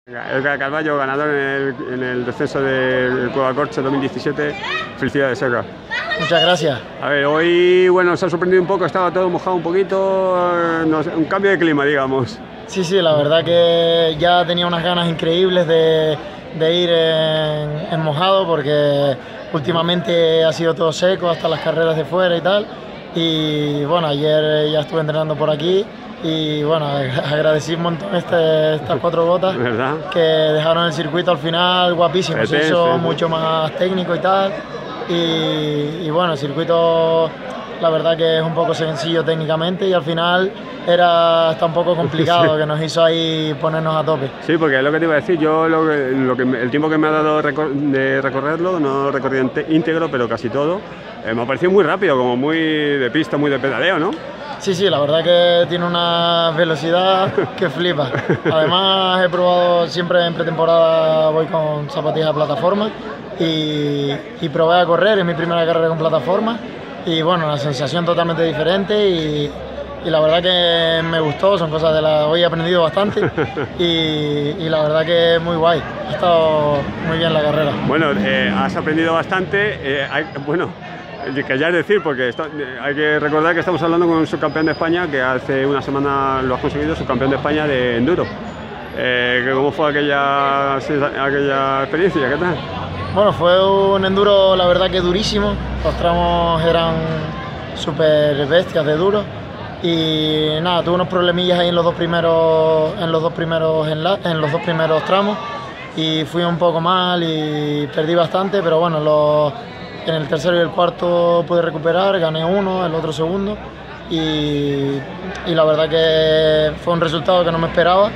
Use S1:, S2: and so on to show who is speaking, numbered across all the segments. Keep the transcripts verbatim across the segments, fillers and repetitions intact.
S1: Edgar Carballo, ganador en el, en el descenso del Cueva Corche dos mil diecisiete. Felicidades, Edgar.
S2: Muchas gracias.
S1: A ver, hoy bueno, nos ha sorprendido un poco, estaba todo mojado un poquito, no sé, un cambio de clima, digamos.
S2: Sí, sí, la verdad que ya tenía unas ganas increíbles de, de ir en, en mojado, porque últimamente ha sido todo seco, hasta las carreras de fuera y tal. Y bueno, ayer ya estuve entrenando por aquí. Y bueno, agradecí un montón este, estas cuatro gotas,
S1: ¿verdad?
S2: Que dejaron el circuito al final guapísimo, se hizo
S1: sí,
S2: mucho más técnico y tal. Y, y bueno, el circuito la verdad que es un poco sencillo técnicamente y al final era hasta un poco complicado, sí, que nos hizo ahí ponernos a tope.
S1: Sí, porque es lo que te iba a decir, yo lo que, lo que, el tiempo que me ha dado recor de recorrerlo, no lo he recorrido íntegro, pero casi todo, eh, me ha parecido muy rápido, como muy de pista, muy de pedaleo, ¿no?
S2: Sí, sí, la verdad que tiene una velocidad que flipa. Además he probado siempre en pretemporada, voy con zapatillas de plataforma y, y probé a correr, es mi primera carrera con plataforma y bueno, una sensación totalmente diferente y, y la verdad que me gustó, son cosas de las... Hoy he aprendido bastante y, y la verdad que es muy guay, ha estado muy bien la carrera.
S1: Bueno, eh, has aprendido bastante, eh, hay, bueno... que ya es decir, porque está, hay que recordar que estamos hablando con un subcampeón de España que hace una semana lo has conseguido, subcampeón de España de enduro. Eh, ¿Cómo fue aquella, aquella experiencia? ¿Qué tal?
S2: Bueno, fue un enduro la verdad que durísimo, los tramos eran súper bestias de duro y nada, tuve unos problemillas ahí en los dos primeros, en los dos primeros, en los dos primeros tramos y fui un poco mal y perdí bastante, pero bueno, los... En el tercero y el cuarto pude recuperar, gané uno, el otro segundo y, y la verdad que fue un resultado que no me esperaba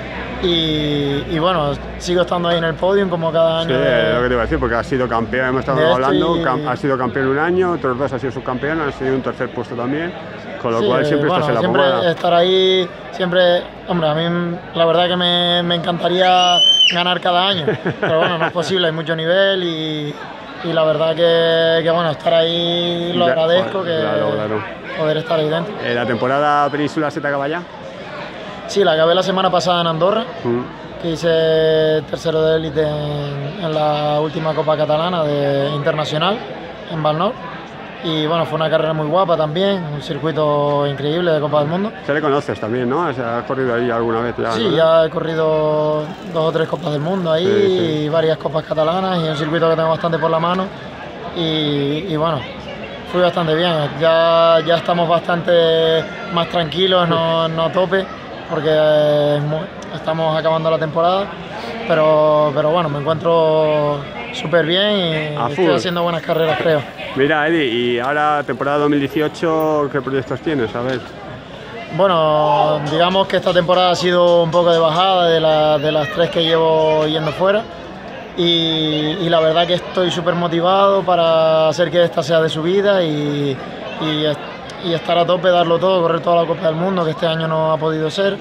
S2: y, y bueno, sigo estando ahí en el podio como cada año.
S1: Sí,
S2: de,
S1: es lo que te iba a decir, porque has sido campeón, hemos estado hablando,
S2: y...
S1: has sido campeón un año, otros dos has sido subcampeón, has sido un tercer puesto también, con lo sí, cual siempre
S2: bueno,
S1: estás en la
S2: siempre
S1: pomada.
S2: Estar ahí, siempre, hombre, a mí la verdad que me, me encantaría ganar cada año, pero bueno, no es posible, hay mucho nivel y... Y la verdad que, que bueno, estar ahí lo agradezco, que
S1: claro, claro.
S2: poder estar ahí dentro.
S1: ¿La temporada peninsular se te acaba ya?
S2: Sí, la acabé la semana pasada en Andorra, mm. que hice tercero de élite en, en la última Copa Catalana de Internacional, en Valnor. Y bueno, fue una carrera muy guapa también, un circuito increíble de Copa del Mundo.
S1: Se le conoces también, ¿no? O sea, ¿has corrido ahí alguna vez ya?
S2: Sí,
S1: ¿no?
S2: ya he corrido dos o tres Copas del Mundo ahí, sí, sí. Y varias Copas catalanas y un circuito que tengo bastante por la mano. Y, y bueno, fui bastante bien, ya, ya estamos bastante más tranquilos, no, no a tope, porque muy, estamos acabando la temporada. Pero, pero bueno, me encuentro súper bien y
S1: a
S2: estoy
S1: full.
S2: haciendo buenas carreras, creo.
S1: Mira, Eddie, y ahora temporada dos mil dieciocho, ¿qué proyectos tienes? A ver.
S2: Bueno, digamos que esta temporada ha sido un poco de bajada de, la, de las tres que llevo yendo fuera y, y la verdad que estoy súper motivado para hacer que esta sea de subida y, y, y estar a tope, darlo todo, correr toda la Copa del Mundo, que este año no ha podido ser.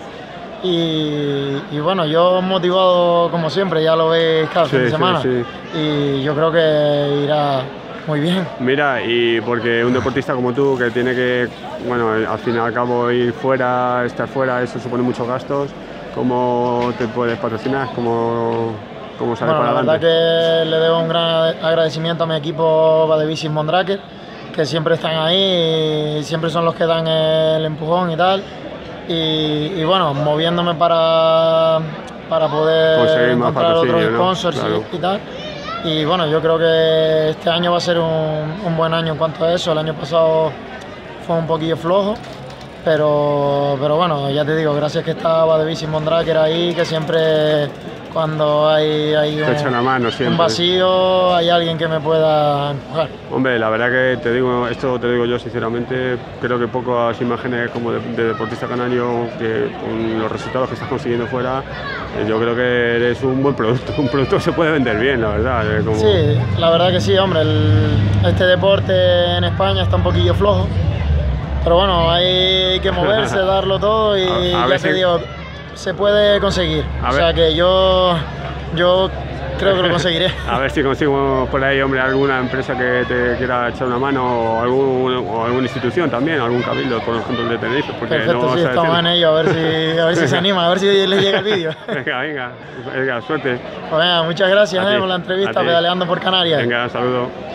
S2: Y, y bueno, yo motivado como siempre, ya lo veis cada
S1: sí,
S2: fin de semana
S1: sí, sí.
S2: Y yo creo que irá muy bien.
S1: Mira, y porque un deportista como tú que tiene que, bueno, al fin y al cabo ir fuera, estar fuera, eso supone muchos gastos, ¿cómo te puedes patrocinar? ¿Cómo, cómo sales
S2: bueno,
S1: para
S2: la
S1: adelante?
S2: verdad que le debo un gran agradecimiento a mi equipo Badebicis Mondraker, que siempre están ahí y siempre son los que dan el empujón y tal. Y, y bueno, moviéndome para, para poder
S1: conseguir
S2: encontrar otros sponsors,
S1: ¿no? Claro.
S2: y, y tal. Y bueno, yo creo que este año va a ser un, un buen año en cuanto a eso. El año pasado fue un poquillo flojo, pero, pero bueno, ya te digo, gracias que está Badebicis Mondraker ahí, que siempre cuando hay, hay un,
S1: mano,
S2: un vacío hay alguien que me pueda empujar.
S1: Hombre, la verdad que te digo, esto te digo yo sinceramente, creo que pocas imágenes como de, de deportista canario que con los resultados que estás consiguiendo fuera, eh, yo creo que eres un buen producto, un producto que se puede vender bien, la verdad. Eh, como...
S2: Sí, la verdad que sí, hombre, el, este deporte en España está un poquillo flojo, pero bueno, hay que moverse, darlo todo y a, a ya te si... digo, se puede conseguir. A o ver. sea que yo, yo creo que lo conseguiré.
S1: A ver si consigo por ahí, hombre, alguna empresa que te quiera echar una mano o, algún, o alguna institución también, algún cabildo, por ejemplo, el de Tenerife. Porque
S2: Perfecto,
S1: no
S2: sí, estamos decirlo. en ello, a ver si, a ver si se anima, a ver si les llega el vídeo.
S1: Venga, venga, venga, suerte.
S2: Pues venga, muchas gracias eh, por la entrevista, pedaleando por Canarias.
S1: Venga, saludos.